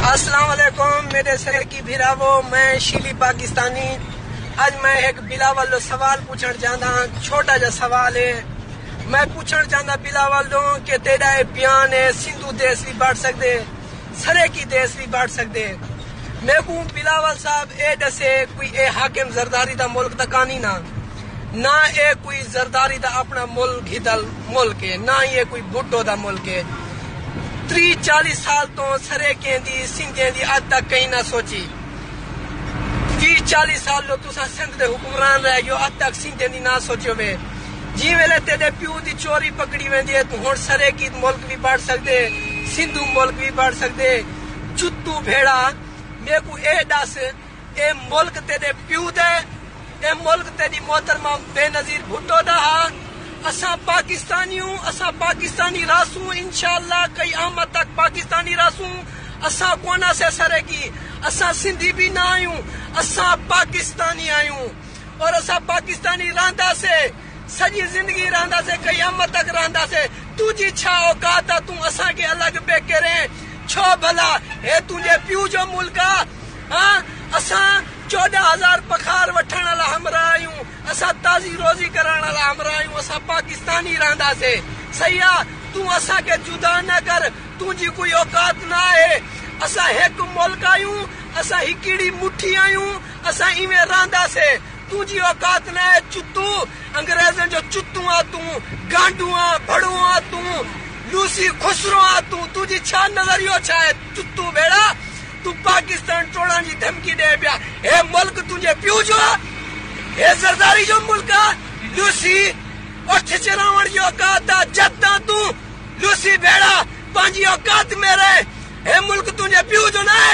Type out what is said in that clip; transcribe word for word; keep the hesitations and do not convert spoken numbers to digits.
अस्सलाम वालेकुम मेरे सर की भिरावो, मैं शीली पाकिस्तानी। आज मैं एक बिलावल सवाल पूछना चाहता। छोटा जा सवाल है। मैं पूछना चाहता बिलावल कि तेरा बयान है सिंधु देश भी बढ़ सकते, सरे की देश भी बढ़ सकते। मैं को बिलावल साहब ए दसे कोई ए हाकिम जरदारी दा मुल्क दा कहानी ना ना ए कोई जरदारी दा अपना मुल्क ही दल मुल्क है, ना ये कोई भुट्टो दा मुल्क है। त्री चालीस साल तो सरे केंदी सिंधे दी अज तक कहीं ना सोची। त्री चालीस साल लो तुसा सिंध दे हुक्मरान रह गयो, अज तक सिंधे दी ना सोचो वे। जी वेले तेरे प्यू दी चोरी पकड़ी वेंदी है, तू हुण सरे की मुल्क भी बढ़ सकदे, सिंधु मुल्क भी बढ़ सकदे। चुत्तू भेड़ा मैं को ए दस ए मुल्क तेरे प्यू दे, ए मुल्क तेरी मोहतरमा बेनजीर भुट्टो दा। असा पाकिस्तानी हूँ, असा पाकिस्तानी रासू, इंशाअल्लाह कई आमद तक पाकिस्तानी रासू। असा कोना से सरे की, असा सिंधी भी ना आयूं, असा पाकिस्तानी आयूं और असा पाकिस्तानी रांदा से सजी जिंदगी रांदा से कई आमद तक रांदा से। तुझी छा औकात आ, तू असा के अलग पे करे छो भला हे तुझे प्यू जो मुल्का। हाँ असा चौदह हजार पखार वठण वाला हमरा आयूं, असा ताजी रोजी करण वाला हमरा आयूं, असा पाकिस्तानी रहंदा से। सही आ, तू असा के जुदा न कर, तुझी कोई औकात ना है। असा एक मुल्क आयूं, असा हिकिड़ी मुट्ठी आयूं, असा इवे रहंदा से। तुझी औकात ना है चुत्तू, अंग्रेजन जो चुत्तू आ तू, गांडू आ, भड़ू आ तू, लूसी खुसरो आ तू। तुझी छा नजरियो छा है चुत्तू भेड़ा? तू पाकिस्तान टोड़ा जी धमकी दे पिया। हे मुल्क तुझे प्यू जो, हे जरदारी जो मुल्क लूसी उठ चरावण जो औकात आ जद्दा तू लूसी भेड़ा पांजी औकात में रहे। हे मुल्क तुझे प्यू जो ना है।